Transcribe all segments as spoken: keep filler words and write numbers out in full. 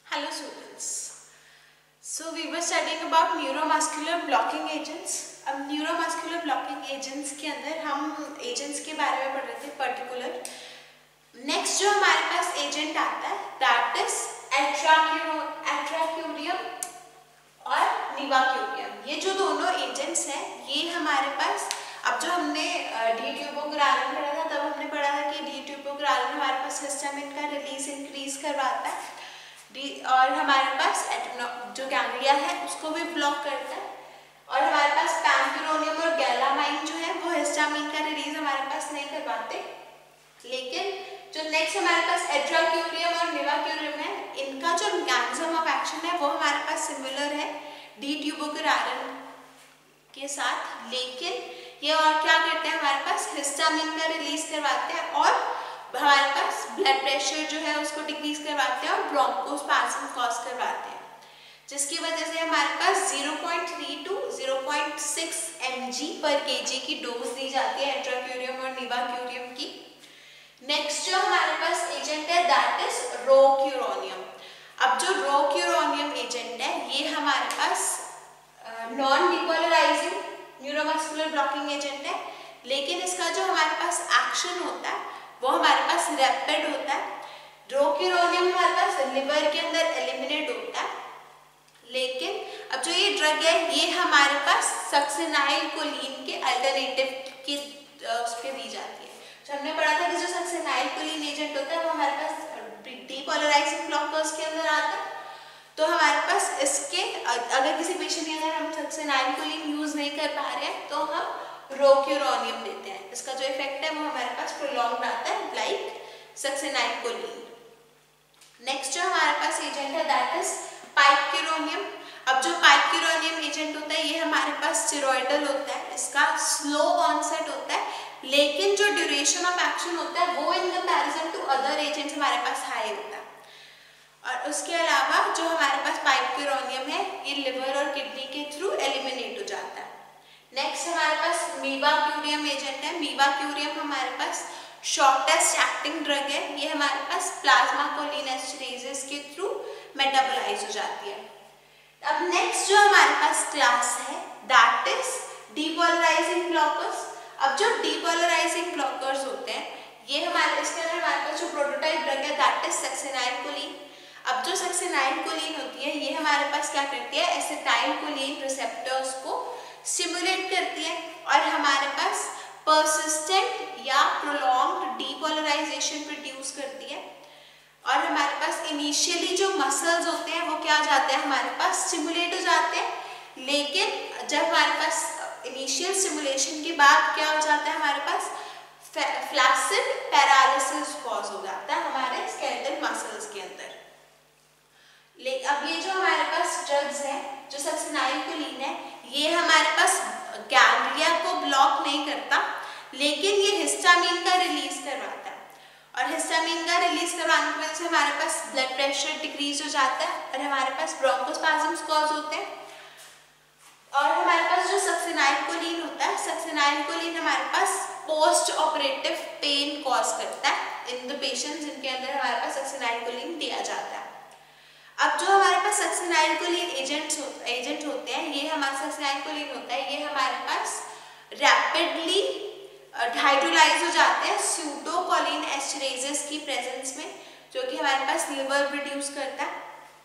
Hello students. So we were studying about neuromuscular blocking agents. अब neuromuscular blocking agents के अंदर हम agents के बारे में पढ़ रहे थे particular. Next जो हमारे पास agent आता है that is atracurium और nivaquirium. ये जो दोनों agents हैं ये हमारे पास अब जो हमने डी ट्यूबोग्रालिन पढ़ा था तब हमने पढ़ा था कि डी ट्यूबोग्रालिन हमारे पास हिस्टामिन का रिलीज इंक्रीज करवाता है डी और हमारे पास जो गैंग्लिया है उसको भी ब्लॉक करता है और हमारे पास पैम्पिरोनियम और गैलामाइन जो है वो हिस्टामिन का रिलीज हमारे पास नहीं करवाते। लेकिन जो नेक्स्ट हमारे पास एट्राक्यूरियम और निवाक्यूरियम है इनका जो मैकेनिज्म ऑफ एक्शन है वो हमारे पास सिमिलर है डी ट्यूबोग्रालिन के साथ, लेकिन ये और क्या करते हैं हमारे पास हिस्टामिन का रिलीज करवाते हैं और हमारे पास ब्लड प्रेशर जो है उसको डिक्रीज करवाते हैं और ब्रोंकोस्पाज्म कॉज करवाते हैं, जिसकी वजह से हमारे पास zero point three two zero point six mg per kg की डोज दी जाती है एट्राक्यूरियम और निवाक्यूरियम की। नेक्स्ट जो हमारे पास एजेंट है दैट इज रोक्यूरोनियम। अब जो रोक्यूरोनियम एजेंट है ये हमारे पास non depolarising neuromuscular blocking agent है, लेकिन इसका जो हमारे पास एक्शन होता है वो हमारे पास रैपिड होता है। रोक्यूरोनियम हमारे पास लिवर के अंदर एलिमिनेट होता है, लेकिन अब जो ये ड्रग है ये हमारे पास सक्सिनाइलकोलिन के अल्टरनेटिव की उस पे दी जाती है। तो हमने पढ़ा था कि जो सक्सिनाइलकोलिन एजेंट होता है वो हमारे पास डीपोलराइजिंग ब्लॉकर्स के अंदर आता है। तो हमारे पास इसके अगर किसी पेशेंट के अंदर हम सक्सिनाइलकोलिन यूज नहीं कर पा रहे हैं तो हम रोक्यूरोनियम देते हैं। इसका जो इफेक्ट है वो हमारे पास प्रोलॉन्ग्ड आता है लाइक सक्सिनाइलकोलिन। नेक्स्ट जो हमारे पास एजेंट है दैट इज पाइक्यूरोनियम। अब जो पाइक्यूरोनियम एजेंट होता है ये हमारे पास स्टेरॉइडल होता है, इसका स्लो ऑनसेट होता है, लेकिन जो ड्यूरेशन ऑफ एक्शन होता है वो in comparison to other agents हमारे पास हाई होता है। और उसके अलावा जो हमारे पास पाइक्यूरोनियम है ये लिवर और किडनी के थ्रू एलिमिनेट हो जाता है। नेक्स्ट हमारे पास मीवाक्यूरियम एजेंट है। मीवाक्यूरियम हमारे पास शॉर्टेस्ट एक्टिंग ड्रग है, ये हमारे पास प्लाज्मा कोलिनेस्टरेजेस के थ्रू मेटाबोलाइज हो जाती है। अब नेक्स्ट जो हमारे पास क्लास है दैट इज डीपोलराइजिंग ब्लॉकर्स। अब जो डीपोलराइजिंग ब्लॉकर्स होते हैं ये हमारे इसके अंदर हमारे पास जो प्रोटोटाइप ड्रग है दैट इज सक्सिनाइलकोलिन। अब जो सक्सिनाइलकोलिन होती है ये हमारे पास क्या करती है एसिटाइलकोलिन रिसेप्टर्स को स्टिमुलेट करती है और हमारे पास पर्सिस्टेंट या प्रोलॉन्ग्ड डीपोलराइजेशन प्रोड्यूस करती है। और हमारे पास इनिशियली जो मसल्स होते हैं वो क्या हो जाते हैं हमारे पास स्टिमुलेट हो जाते हैं, लेकिन जब हमारे पास इनिशियल स्टिमुलेशन के बाद क्या हो जाता है हमारे पास फ्लैसिड पैरालिसिस कॉज हो जाता है हमारे स्केलेटल मसल्स के अंदर। अब ये जो हमारे पास ड्रग्स हैं जो सक्सिनाइलकोलिन है ये हमारे पास गैंग्लिया को ब्लॉक नहीं करता, लेकिन ये हिस्टामिन का रिलीज करवाता है और हिस्टामिन का रिलीज करवाने की वजह से हमारे पास ब्लड प्रेशर डिक्रीज हो जाता है और हमारे पास ब्रोंकोस्पाज्म्स कॉज होते हैं। और हमारे पास जो सक्सिनाइलकोलिन होता है सक्सिनाइलकोलिन हमारे पास पोस्ट ऑपरेटिव पेन कॉज करता है इन द पेशेंट्स जिनके अंदर हमारे पास सक्सिनाइलकोलिन दिया जाता है। अब जो हमारे पास सक्सिनाइलकोलिन एजेंट्स एजेंट होते हैं ये हमारा सक्सिनाइलकोलिन होता है ये हमारे पास रैपिडली हाइड्रोलाइज हो जाते हैं स्यूडोकोलिन एस्टरेजेस की प्रेजेंस में, जो कि हमारे पास लिवर प्रोड्यूस करता है।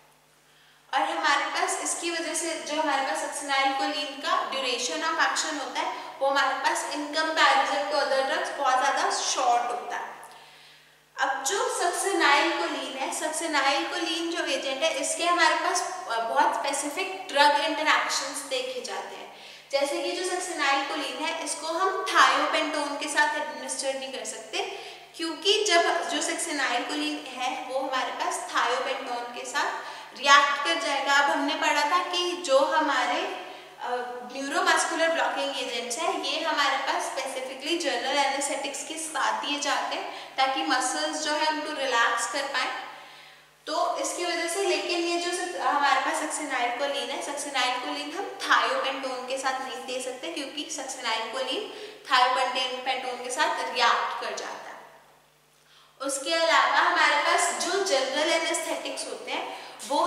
और हमारे पास इसकी वजह से जो हमारे पास सक्सिनाइलकोलिन का ड्यूरेशन ऑफ एक्शन होता है वो हमारे पास in comparison to other drugs बहुत ज़्यादा शॉर्ट होता है। अब जो सक्सिनाइलकोलिन है सक्सिनाइलकोलिन जो एजेंट है इसके हमारे पास बहुत स्पेसिफिक ड्रग इंटरैक्शंस देखे जाते हैं, जैसे कि जो सक्सिनाइलकोलिन है इसको हम थायोपेंटोन के साथ एडमिनिस्टर नहीं कर सकते क्योंकि जब जो सक्सिनाइलकोलिन है वो हमारे पास थायोपेंटोन के साथ रिएक्ट कर जाएगा। अब हमने पढ़ा था कि जो हमारे न्यूरोमस्कुलर ब्लॉकिंग एजेंट्स हैं ये हमारे पास स्पेसिफिकली जनरल एनेस्थेटिक्स के साथ दिए जाते हैं ताकि मसल्स जो है उनको रिलैक्स कर पाएं। तो इसकी वजह से लेकिन ये जो हमारे पास सक्सिनाइलकोलिन है सक्सिनाइलकोलिन हम थायोपेंटोन के साथ नहीं दे सकते क्योंकि सक्सिनाइलकोलिन थायोपेंटोन के साथ रिएक्ट कर जाता है। उसके अलावा हमारे पास जो जनरल एनेस्थेटिक्स होते हैं वो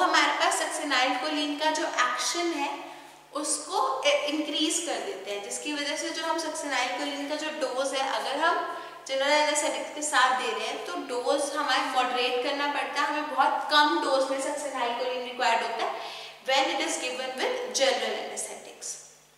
सक्सिनाइलकोलिन का जो एक्शन है उसको इंक्रीज कर देते हैं, जिसकी वजह से जो हम सक्सिनाइलकोलिन का जो डोज है, अगर हम जनरल एनेस्थेटिक्स के साथ दे रहे हैं तो डोज हमें मॉडरेट करना पड़ता है, हमें बहुत कम डोज में सक्सिनाइलकोलिन रिक्वायर्ड होता है when it is given with general anaesthetics.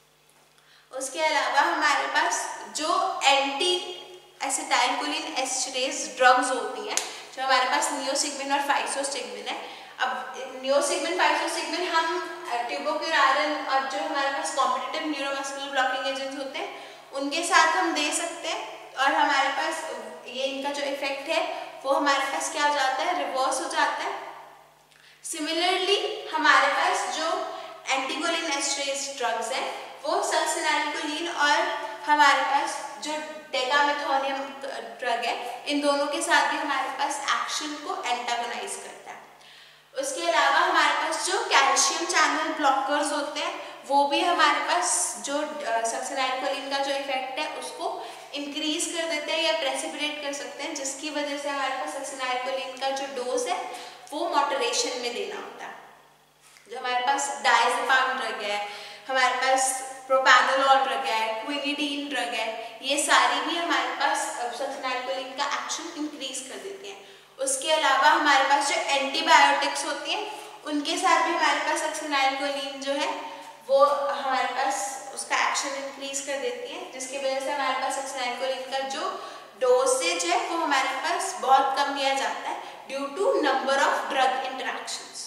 उसके अलावा हमारे पास जो एंटी एसिटाइलकोलिन एस्टरेज ड्रग्स होती हैं, जो हमारे पास नियोसिग्मिन और फाइसोस्टिग्मिन है। अब नियोसिग्मिन फाइसोस्टिग्मिन हम ट्यूबोक्यूरारिन और जो हमारे पास कॉम्पिटिटिव न्यूरोमस्कुलर ब्लॉकिंग एजेंट्स होते हैं उनके साथ हम दे सकते हैं, और हमारे पास ये इनका जो इफेक्ट है वो हमारे पास क्या हो जाता है, रिवर्स हो जाता है। सिमिलरली हमारे पास जो एंटीकोलिन एस्टरेज ड्रग्स हैं वो सक्सिनाइलकोलिन और हमारे पास जो डेकामेथोनियम ड्रग है, इन दोनों के साथ भी हमारे पास एक्शन को एंटागोनाइज करता है। उसके अलावा हमारे पास जो कैल्शियम चैनल ब्लॉकर्स होते हैं वो भी हमारे पास जो सक्सिनाइलकोलिन का जो इफेक्ट है उसको इंक्रीज कर देते हैं या प्रेसिपिटेट कर सकते हैं, जिसकी वजह से हमारे पास सक्सिनाइलकोलिन का जो डोज है वो मॉडरेशन में देना होता है। जो हमारे पास डायजेपाम ड्रग है, हमारे पास प्रोपैनोलॉल ड्रग है, क्विनिडीन ड्रग है, ये सारी भी हमारे पास सक्सिनाइलकोलिन का एक्शन इंक्रीज कर देती हैं। उसके अलावा हमारे पास जो एंटीबायोटिक्स होती हैं उनके साथ भी हमारे पास सक्सिनाइलकोलिन जो है वो हमारे पास उसका एक्शन इंक्रीज कर देती है, जिसकी वजह से हमारे पास सक्सिनाइलकोलिन का जो डोसेज है वो हमारे पास बहुत कम दिया जाता है due to number of drug interactions.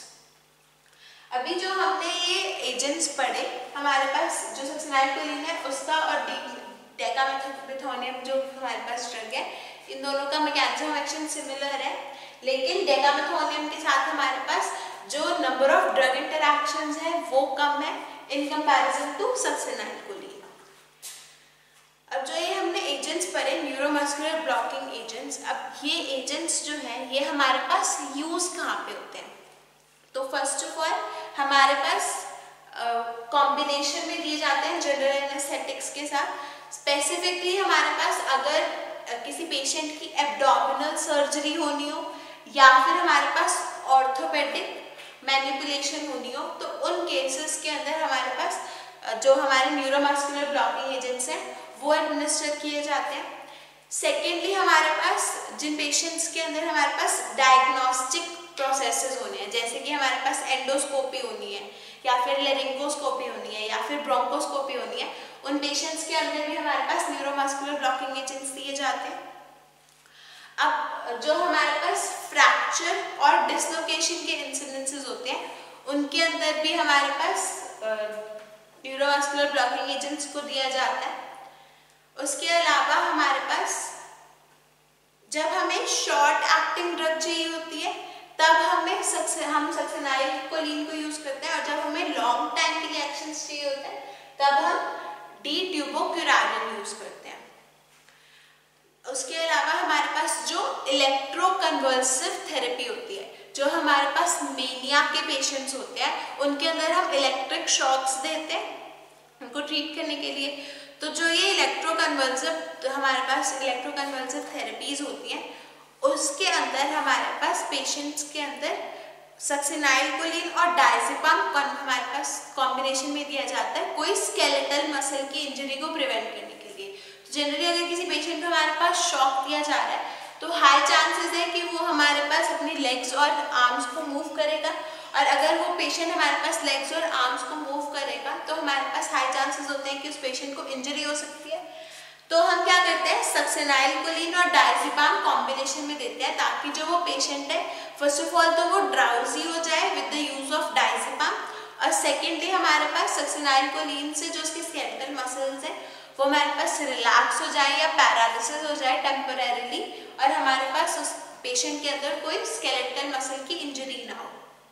अभी जो हमने ये एजेंट्स पढ़े, हमारे पास जो सक्सिनाइलकोलिन है उसका और डेकामेथोनियम जो हमारे पास ड्रग है, इन दोनों का मैकेनिज्म ऑफ एक्शन सिमिलर है, लेकिन डेकामेथोनियम के साथ हमारे पास जो नंबर ऑफ ड्रग इंटरेक्शंस है वो कम है इन कंपैरिजन टू सक्सिनाइलकोलिन। अब जो ये हमने एजेंट्स पढ़े न्यूरोमस्कुलर ब्लॉकिंग एजेंट्स, अब ये एजेंट्स जो हैं ये हमारे पास यूज कहाँ पे होते हैं? तो फर्स्ट ऑफ ऑल हमारे पास कॉम्बिनेशन uh, में दिए जाते हैं जनरल एनेस्थेटिक्स के साथ। स्पेसिफिकली हमारे पास अगर uh, किसी पेशेंट की एब्डोमिनल सर्जरी होनी हो या फिर हमारे पास ऑर्थोपेडिक मैनिपुलेशन होनी हो, तो उन केसेस के अंदर हमारे पास uh, जो हमारे न्यूरोमस्कुलर ब्लॉकिंग एजेंट्स हैं वो एडमिनिस्टर किए जाते हैं। सेकेंडली हमारे पास जिन पेशेंट्स के अंदर हमारे पास डायग्नोस्टिक प्रोसेसेस होने हैं, जैसे कि हमारे पास एंडोस्कोपी होनी है या फिर लेरिंगोस्कोपी होनी है या फिर ब्रोंकोस्कोपी होनी है, उन पेशेंट्स के अंदर भी हमारे पास न्यूरोमस्कुलर ब्लॉकिंग एजेंट्स दिए जाते हैं। अब जो हमारे पास फ्रैक्चर और डिसलोकेशन के इंसिडेंसेस होते हैं उनके अंदर भी हमारे पास न्यूरोमस्कुलर ब्लॉकिंग एजेंट्स को दिया जाता है। उसके अलावा हमारे पास जब हमें शॉर्ट एक्टिंग ड्रग चाहिए होती है तब हमें सक्से, हम सक्सिनाइलकोलिन को यूज करते हैं, और जब हमें लॉन्ग टाइम के लिए एक्शन चाहिए होते हैं तब हम डी ट्यूबोक्यूरारिन यूज करते हैं। उसके अलावा हमारे पास जो इलेक्ट्रोकन्वर्सिव थेरेपी होती है, जो हमारे पास मेनिया के पेशेंट्स होते हैं उनके अंदर हम इलेक्ट्रिक शॉक्स देते हैं उनको ट्रीट करने के लिए। तो जो ये इलेक्ट्रोकन्वर्सिव तो हमारे पास इलेक्ट्रोकन्वर्सिव थेरेपीज होती हैं उसके अंदर हमारे पास पेशेंट्स के अंदर सक्सिनाइलकोलिन और डायजेपाम हमारे पास कॉम्बिनेशन में दिया जाता है कोई स्केलेटल मसल की इंजरी को प्रिवेंट करने के लिए। तो जनरली अगर किसी पेशेंट को हमारे पास शॉक दिया जा रहा है तो हाई चांसेस है कि वो हमारे पास अपनी लेग्स और आर्म्स को मूव करेगा, और अगर वो पेशेंट हमारे पास लेग्स और आर्म्स को मूव करेगा तो हमारे पास हाई चांसेस होते हैं कि उस पेशेंट को इंजरी हो सकती है। तो हम क्या करते हैं, सक्सिनाइलकोलिन और डायजेपाम कॉम्बिनेशन में देते हैं ताकि जो वो पेशेंट है फर्स्ट ऑफ ऑल तो वो ड्राउजी हो जाए with the use of diazepam, और सेकेंडली हमारे पास सक्सिनाइलकोलिन से जो उसके स्केलेटल मसल्स हैं वो हमारे पास रिलैक्स हो जाए या पैरालिसिस हो जाए टेम्परेरीली, और हमारे पास उस पेशेंट के अंदर कोई स्केलेटल मसल की इंजरी ना हो।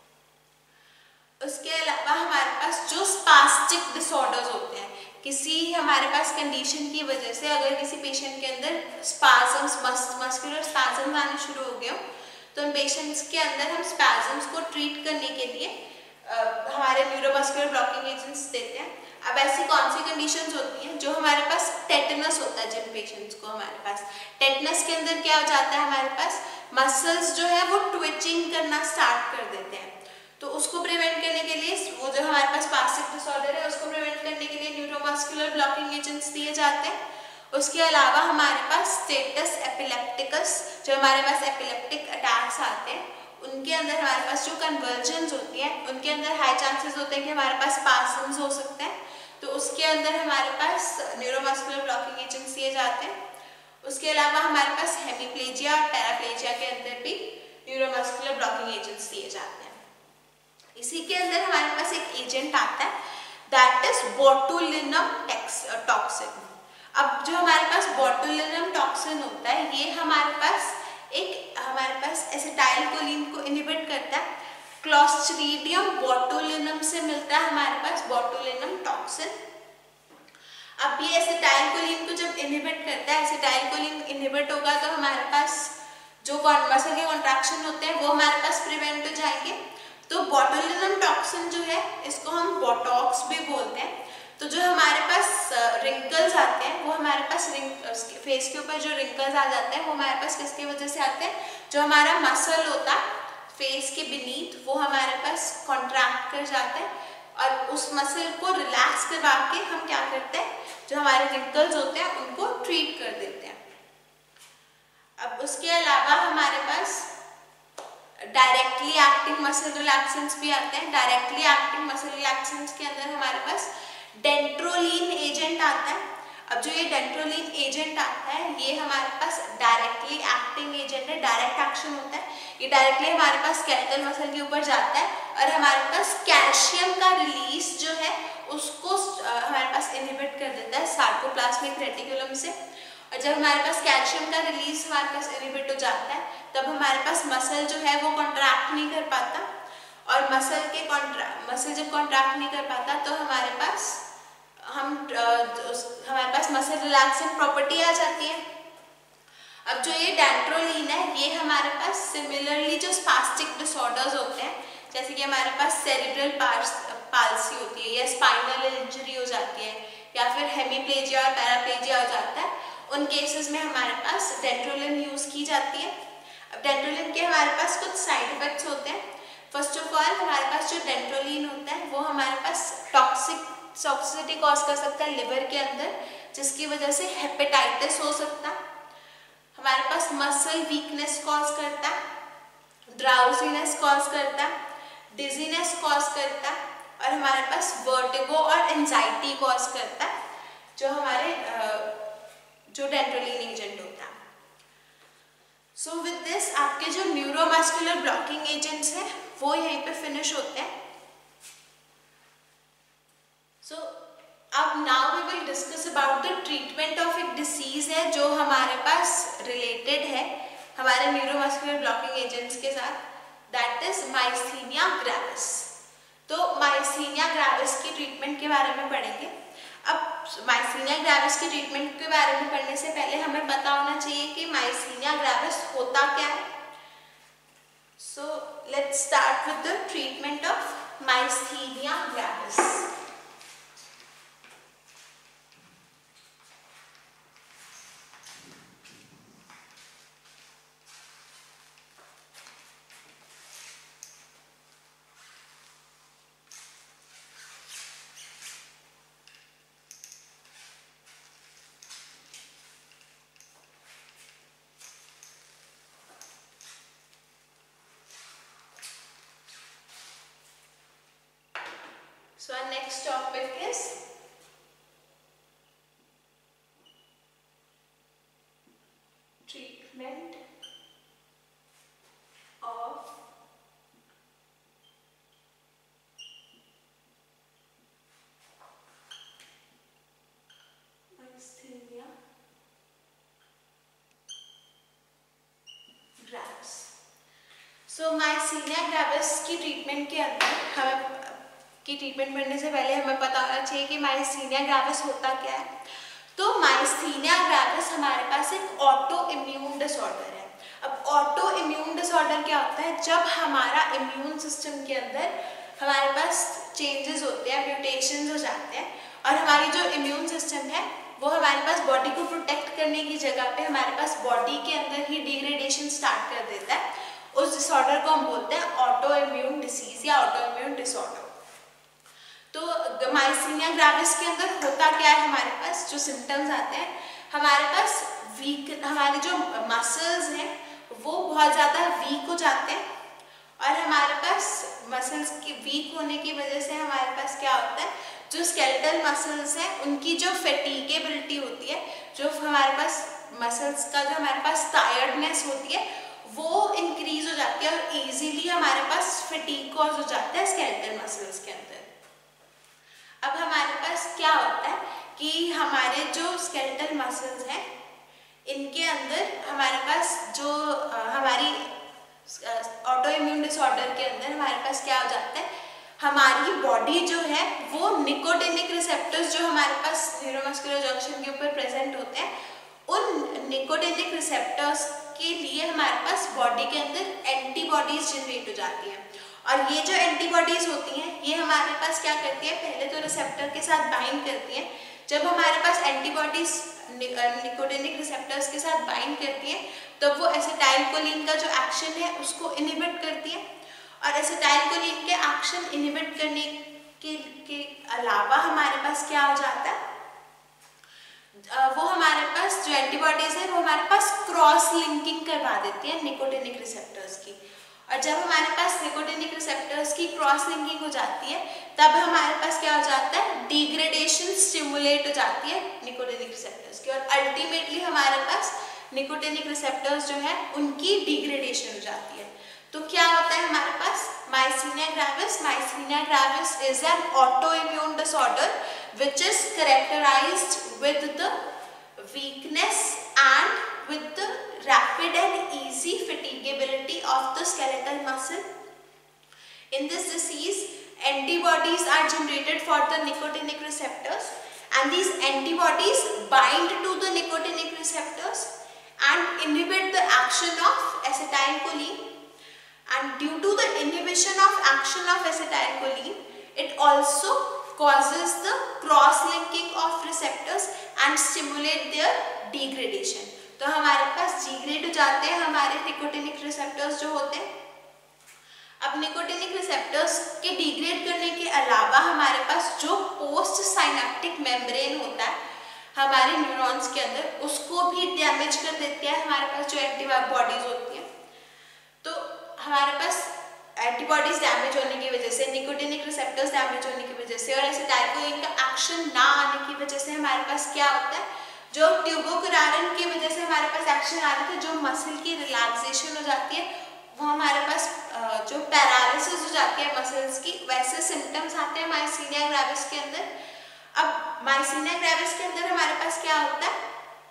उसके अलावा हमारे पास जो स्पास्टिक डिसऑर्डर्स होते हैं, किसी हमारे पास कंडीशन की वजह से अगर किसी पेशेंट के अंदर स्पाजम्स मस्कुलर स्पाजम्स आने शुरू हो गए हो तो उन पेशेंट्स के अंदर हम स्पाजम्स को ट्रीट करने के लिए आ, हमारे न्यूरोमस्कुलर ब्लॉकिंग एजेंट्स देते हैं। अब ऐसी कौन सी कंडीशंस होती हैं, जो हमारे पास टेटनस होता है, जिन पेशेंट्स को हमारे पास टेटनस के अंदर क्या हो जाता है, हमारे पास मसल्स जो है वो ट्विचिंग करना स्टार्ट कर देते हैं। तो उसको प्रिवेंट करने के लिए, वो जो हमारे पास स्पास्टिक डिसऑर्डर है उसको प्रिवेंट करने के लिए न्यूरोमस्कुलर ब्लॉकिंग एजेंट्स दिए जाते हैं। उसके अलावा हमारे पास स्टेटस एपिलेप्टिकस, जो हमारे पास एपिलेप्टिक अटैक्स आते हैं उनके अंदर हमारे पास जो कन्वर्जन्स होती हैं उनके अंदर हाई चांसेस होते हैं कि हमारे पास स्पास्म्स हो सकते हैं, तो उसके अंदर हमारे पास न्यूरोमस्कुलर ब्लॉकिंग एजेंट्स दिए जाते हैं। उसके अलावा हमारे पास हेमीप्लेजिया और पैराप्लेजिया के अंदर भी न्यूरोमस्कुलर ब्लॉकिंग एजेंट्स दिए जाते हैं। इसी के अंदर हमारे पास एक एजेंट आता है दैट इज बोटुलिनम टॉक्सिन। अब जो हमारे पास बोटुलिनम टॉक्सिन होता है ये हमारे पास एक हमारे पास एसिटाइलकोलिन को इनहिबिट करता है। क्लोस्ट्रीडियम बोटुलिनम से मिलता है हमारे पास बोटुलिनम टॉक्सिन। अब ये एसिटाइलकोलिन को जब इनहिबिट करता है, एसिटाइलकोलिन इनहिबिट होगा तो हमारे पास जो मसल के कॉन्ट्रैक्शन होते हैं वो हमारे पास प्रिवेंट हो जाएंगे। तो बोटुलिनम टॉक्सिन जो है इसको हम बोटॉक्स भी बोलते हैं। तो जो हमारे पास रिंकल्स आते हैं वो हमारे पास फेस के ऊपर जो रिंकल्स आ जाते हैं वो हमारे पास किसकी वजह से आते हैं, जो हमारा मसल होता है फेस के बीनीथ वो हमारे पास कॉन्ट्रैक्ट कर जाते हैं और उस मसल को रिलैक्स करवा के हम क्या करते हैं, जो हमारे रिंकल्स होते हैं उनको ट्रीट कर देते हैं। अब उसके अलावा हमारे पास डायरेक्टली एक्टिंग मसल रिलैक्सेंट्स भी आते हैं। डायरेक्टली एक्टिंग मसल रिलैक्सेंट्स के अंदर हमारे पास डेंट्रोलिन एजेंट आता है। अब जो ये डेंट्रोलिन एजेंट आता है ये हमारे पास डायरेक्टली एक्टिंग एजेंट है, डायरेक्ट एक्शन होता है। ये डायरेक्टली हमारे पास स्केलेटल मसल के ऊपर जाता है और हमारे पास कैल्शियम का रिलीज जो है उसको हमारे पास इनहिबिट कर देता है सार्कोप्लाज्मिक रेटिकुलम से। और जब हमारे पास कैल्शियम का रिलीज हमारे पास इनहिबिट हो जाता है तब हमारे पास मसल जो है वो कॉन्ट्रैक्ट नहीं कर पाता, और मसल के कॉन्ट्रैक्ट मसल जब कॉन्ट्रैक्ट नहीं कर पाता तो हमारे पास हम हमारे पास मसल रिलैक्सेंट प्रॉपर्टी आ जाती है। अब जो ये डेंट्रोलिन है ये हमारे पास सिमिलरली जो स्पास्टिक डिसऑर्डर्स होते हैं, जैसे कि हमारे पास सेरिब्रल पाल्सी होती है या स्पाइनल इंजरी हो जाती है या फिर हेमीप्लेजिया और पैराप्लेजिया हो जाता है, उन केसेस में हमारे पास डेंट्रोलिन यूज की जाती है। अब डेंट्रोलिन के हमारे पास कुछ साइड इफेक्ट्स होते हैं। फर्स्ट ऑफ ऑल हमारे पास जो डेंट्रोलिन होता है वो हमारे पास टॉक्सिक टॉक्सिसिटी कॉज कर सकता है लिवर के अंदर, जिसकी वजह से हेपेटाइटिस हो सकता है। हमारे पास मसल वीकनेस कॉज करता है, ड्राउजीनेस कॉज करता है, डिजीनेस कॉज करता है और हमारे पास वर्टिगो और एंजाइटी कॉज करता है, जो हमारे जो डेंट्रोलिन एजेंट होता है। सो विद दिस आपके जो न्यूरोमस्कुलर ब्लॉकिंग एजेंट्स हैं वो यहीं पे फिनिश होते हैं। सो अब now we will discuss about the treatment of एक डिसीज है जो हमारे पास रिलेटेड है हमारे न्यूरोमस्कुलर ब्लॉकिंग एजेंट्स के साथ, दैट इज माइस्थीनिया ग्रेविस। तो माइस्थीनिया ग्रेविस की ट्रीटमेंट के बारे में पढ़ेंगे। अब माइस्थीनिया ग्रेविस की ट्रीटमेंट के बारे में पढ़ने से पहले हमें पता होना चाहिए कि माइस्थीनिया ग्रेविस होता क्या है। So let's start with the treatment of myasthenia gravis. So our next topic is treatment of myasthenia gravis। So myasthenia gravis की ट्रीटमेंट के अंदर हमें की ट्रीटमेंट पढ़ने से पहले हमें पता होना चाहिए कि माइस्थीनिया ग्रेविस होता क्या है। तो माइस्थीनिया ग्रेविस हमारे पास एक ऑटो इम्यून डिसऑर्डर है। अब ऑटो इम्यून डिसऑर्डर क्या होता है, जब हमारा इम्यून सिस्टम के अंदर हमारे पास चेंजेस होते हैं, म्यूटेशंस हो जाते हैं और हमारी जो इम्यून सिस्टम है वो हमारे पास बॉडी को प्रोटेक्ट करने की जगह पे हमारे पास बॉडी के अंदर ही डिग्रेडेशन स्टार्ट कर देता है उस डिसऑर्डर को हम बोलते हैं ऑटो इम्यून डिसीज या ऑटो इम्यून डिसऑर्डर। तो माइसीनिया ग्रेविस के अंदर होता क्या है, हमारे पास जो सिम्टम्स आते हैं, हमारे पास वीक, हमारे जो मसल्स हैं वो बहुत ज़्यादा वीक हो जाते हैं, और हमारे पास मसल्स की वीक होने की वजह से हमारे पास क्या होता है, जो स्केलेटल मसल्स हैं उनकी जो फैटिगेबिलिटी होती है, जो हमारे पास मसल्स का जो हमारे पास टायर्डनेस होती है वो इंक्रीज हो जाती है, और इजीली हमारे पास फैटिग कॉज हो जाता है स्केलेटल मसल्स के अंदर। अब हमारे पास क्या होता है कि हमारे जो स्केलेटल मसल्स हैं इनके अंदर हमारे पास जो आ, हमारी ऑटो इम्यून डिसऑर्डर के अंदर हमारे पास क्या हो जाता है, हमारी बॉडी जो है वो निकोटिनिक रिसेप्टर्स जो हमारे पास न्यूरोमस्कुलर जंक्शन के ऊपर प्रेजेंट होते हैं, उन निकोटिनिक रिसेप्टर्स के लिए हमारे पास बॉडी के अंदर एंटीबॉडीज जनरेट हो जाती हैं। और ये जो एंटीबॉडीज होती हैं ये हमारे पास क्या करती है, पहले तो रिसेप्टर के साथ बाइंड करती हैं। जब हमारे पास एंटीबॉडीज निकोटिनिक रिसेप्टर्स के साथ बाइंड करती हैं तब वो एसिटाइलकोलिन का जो एक्शन है उसको इनहिबिट करती है, और एसिटाइलकोलिन के एक्शन इनहिबिट करने के, के अलावा हमारे पास क्या हो जाता है, वो हमारे पास जो एंटीबॉडीज है वो हमारे पास क्रॉस लिंकिंग करवा देती है निकोटिनिक रिसेप्टर्स की, और जब हमारे पास निकोटिनिक रिसेप्टर्स की क्रॉस लिंकिंग हो जाती है तब हमारे पास क्या हो जाता है, डिग्रेडेशन स्टिमुलेट हो जाती है निकोटिनिक रिसेप्टर्स की, और अल्टीमेटली हमारे पास निकोटिनिक रिसेप्टर्स जो है उनकी डिग्रेडेशन हो जाती है। तो क्या होता है हमारे पास myasthenia gravis. Myasthenia gravis is an auto immune disorder which is characterized with the weakness and with the rapid and easy fatigability of the skeletal muscle. In this disease, antibodies are generated for the nicotinic receptors, and these antibodies bind to the nicotinic receptors and inhibit the action of acetylcholine. And due to the inhibition of action of acetylcholine, it also causes the cross linking of receptors and stimulate their degradation. तो हमारे पास degrade हो जाते हैं हमारे nicotinic receptors जो होते हैं। अब निकोटिनिक रिसेप्टर्स के डिग्रेड करने के अलावा हमारे पास जो पोस्ट साइनेप्टिक मेम्ब्रेन होता है हमारे न्यूरॉन्स के अंदर, उसको भी डैमेज कर देती है हमारे पास जो एंटीबॉडीज होती हैं। तो हमारे पास एंटीबॉडीज डैमेज होने की वजह से, निकोटिनिक रिसेप्टर्स डैमेज होने की वजह से और एसिटाइलकोलिन का एक्शन ना आने की वजह से हमारे पास क्या होता है, जो ट्यूबोकुलारिन की वजह से हमारे पास एक्शन आ रहा था, जो मसल की रिलैक्सेशन हो जाती है, वो हमारे पास जो पैरालिसिस हो जाती है मसल्स की, वैसे सिम्टम्स आते हैं माइसीनिया ग्रेविस के अंदर। अब माइसीनिया ग्रेविस के अंदर हमारे पास क्या होता है,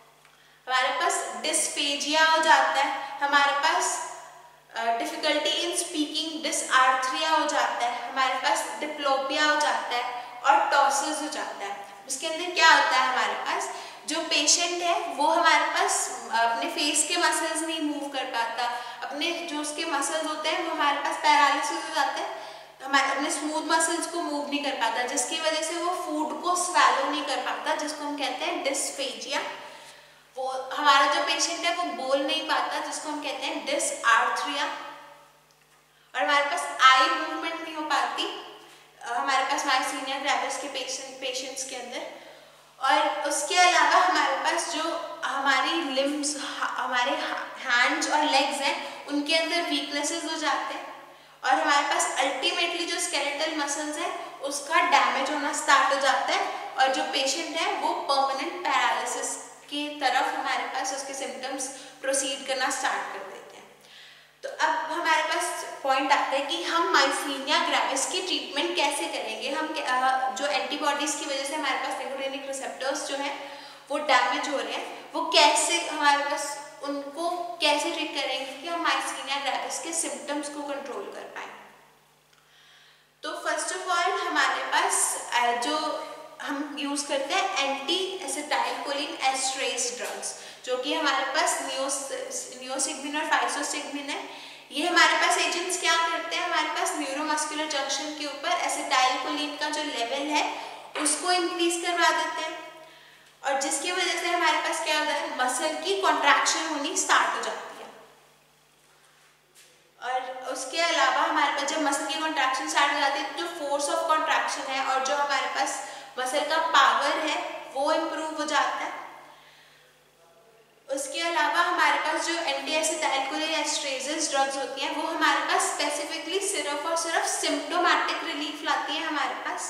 हमारे पास डिस्फेजिया हो जाता है, हमारे पास डिफिकल्टी इन स्पीकिंग डिसआर्थरिया हो जाता है, हमारे पास डिप्लोपिया हो जाता है और टॉसिस हो जाता है। उसके अंदर क्या होता है, हमारे पास जो पेशेंट है वो हमारे पास अपने फेस के मसल्स नहीं मूव कर पाता, अपने जो उसके मसल्स होते हैं वो हमारे पास पैरालिसिस हो जाते हैं, हमारे अपने स्मूथ मसल्स को मूव नहीं कर पाता, जिसकी वजह से वो फूड को स्वैलो नहीं कर पाता, जिसको हम कहते हैं डिस्फेजिया। वो हमारा जो पेशेंट है वो बोल नहीं पाता, जिसको हम कहते हैं डिसआर्थरिया। और हमारे पास आई मूवमेंट नहीं हो पाती हमारे पास माइसीनिया ग्रेविस के पेशेंट पेशेंट्स के अंदर। और उसके अलावा हमारे पास जो हमारी लिम्स, हमारे हैंड्स और लेग्स हैं, उनके अंदर वीकनेसेस हो जाते हैं, और हमारे पास अल्टीमेटली जो स्केलेटल मसल्स हैं उसका डैमेज होना स्टार्ट हो जाता है, और जो पेशेंट है वो परमानेंट पैरालिसिस की तरफ हमारे पास उसके सिम्टम्स प्रोसीड करना स्टार्ट कर देते हैं। तो अब हमारे पास पॉइंट आता है कि हम माइसीनिया ग्रेविस की ट्रीटमेंट कैसे करेंगे। हम जो एंटीबॉडीज की वजह से हमारे पास निकोटिनिक रिसेप्टर्स जो हैं वो डैमेज हो रहे हैं, वो कैसे हमारे पास उनको कैसे ट्रीट करेंगे कि हम माइसीनिया ग्रेविस के सिम्टम्स को कंट्रोल कर पाए। तो फर्स्ट ऑफ ऑल हमारे पास जो हम यूज करते हैं एंटी एसिटाइलकोलिन एस्ट्रेस ड्रग्स, जो कि हमारे पास नियोसिग्मिन और फाइसोसिग्मिन है। ये हमारे पास एजेंट्स क्या करते हैं, हमारे पास न्यूरोमस्कुलर जंक्शन के ऊपर एसिटाइलकोलिन का जो लेवल है उसको इंक्रीज करवा देते हैं, और जिसकी वजह से हमारे पास क्या होता है, मसल की कॉन्ट्रैक्शन होनी स्टार्ट हो जाती है। उसके अलावा हमारे पास जब मसल की कॉन्ट्रैक्शन स्टार्ट हो जाती है तो जो फोर्स ऑफ कॉन्ट्रैक्शन है और जो हमारे पास मसल का पावर है वो इम्प्रूव हो जाता है। उसके अलावा हमारे पास जो एंटी एसिटाइलकोलिन एस्ट्रेसेस ड्रग्स होती हैं वो हमारे पास स्पेसिफिकली सिर्फ और सिर्फ सिम्प्टोमेटिक रिलीफ लाती है हमारे पास,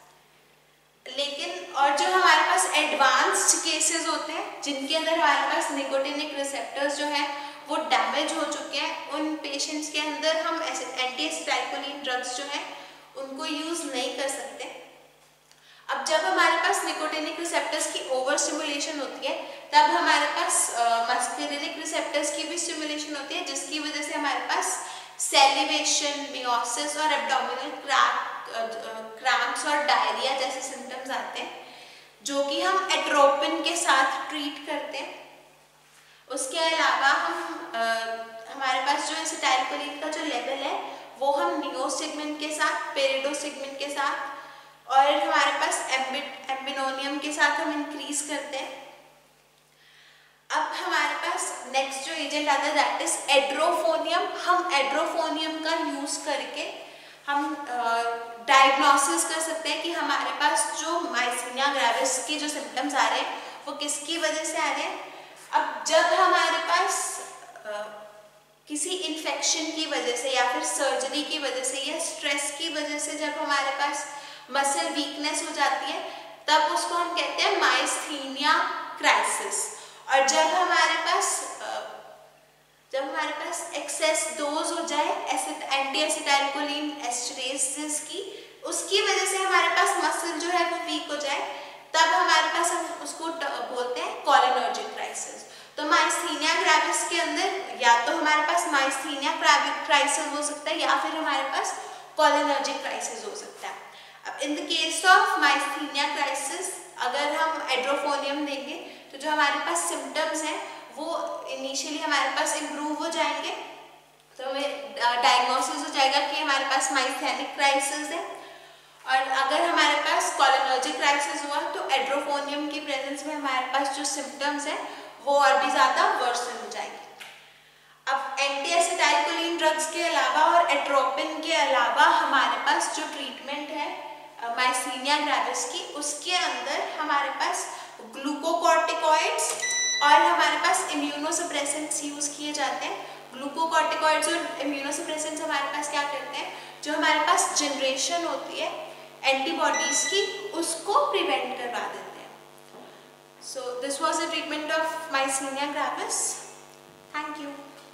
लेकिन और जो हमारे पास एडवांस्ड केसेस होते हैं जिनके अंदर हमारे पास निकोटिनिक रिसेप्टर्स जो है वो डैमेज हो चुके हैं, उन पेशेंट्स के अंदर हम एंटी एसिटाइलकोलिन ड्रग्स जो है उनको यूज नहीं कर सकते। अब जब हमारे पास निकोटिनिक रिसेप्टर्स की ओवर स्टिमुलेशन होती है तब हमारे पास मस्कुलिनिक रिसेप्टर्स की भी स्टिमुलेशन होती है, जिसकी वजह से हमारे पास सैलिवेशन, मियोसिस और एब्डोमिनल क्रैम्प्स और डायरिया जैसे सिम्टम्स आते हैं, जो कि हम एट्रोपिन के साथ ट्रीट करते हैं। उसके अलावा हम आ, हमारे पास जो एसिटाइलकोलिन का जो लेवल है वो हम नियोसिग्मिन के साथ, पेरिडोसिग्मिन के साथ और हमारे पास एम्बिनोनियम के साथ हम इंक्रीज करते हैं। अब हमारे पास नेक्स्ट जो एजेंट आता है दैट इज एड्रोफोनियम। हम एड्रोफोनियम का यूज करके हम डायग्नोसिस कर सकते हैं कि हमारे पास जो माइसीनिया ग्रेविस के जो सिम्टम्स आ रहे हैं वो किसकी वजह से आ रहे हैं। अब जब हमारे पास आ, किसी इन्फेक्शन की वजह से या फिर सर्जरी की वजह से या स्ट्रेस की वजह से जब हमारे पास मसल वीकनेस हो जाती है तब उसको हम कहते हैं माइस्थीनिया क्राइसिस। और जब हमारे पास जब हमारे पास एक्सेस डोज हो जाए एंटी एसिटाइलकोलिन एस्ट्रेसेस की, उसकी वजह से हमारे पास मसल जो है वो वीक हो जाए, तब हमारे पास हम उसको बोलते हैं कोलिनर्जिक क्राइसिस। तो माइस्थीनिया ग्रेविस के अंदर या तो हमारे पास माइस्थीनिया क्राइसिस हो सकता है या फिर हमारे पास कोलिनर्जिक क्राइसिस हो सकता है। अब in the case of myasthenia crisis अगर हम एड्रोफोनियम देंगे तो जो हमारे पास सिम्टम्स हैं वो इनिशियली हमारे पास इम्प्रूव हो जाएंगे, तो हमें डायग्नोसिस हो जाएगा कि हमारे पास माइस्थेनिक क्राइसिस है। और अगर हमारे पास कोलिनर्जिक क्राइसिस हुआ तो एड्रोफोनियम की प्रेजेंस में हमारे पास जो सिम्टम्स हैं वो और भी ज़्यादा वर्सन हो जाएंगे। अब एंटी एसिटाइलकोलिन ड्रग्स के अलावा और एट्रोपिन के अलावा हमारे पास जो ट्रीटमेंट है माइस्थीनिया ग्रेविस की, उसके अंदर हमारे पास ग्लूकोकॉर्टिकॉइड्स और हमारे पास इम्यूनोसप्रेसेंट्स यूज किए जाते हैं। ग्लूकोकॉर्टिकॉइड्स और इम्यूनोसप्रेसेंट्स हमारे पास क्या करते हैं, जो हमारे पास जनरेशन होती है एंटीबॉडीज की उसको प्रिवेंट करवा देते हैं। So this was the treatment of myasthenia gravis. Thank you.